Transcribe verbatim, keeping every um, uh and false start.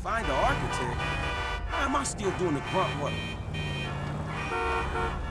Find the architect? Why am I still doing the grunt work?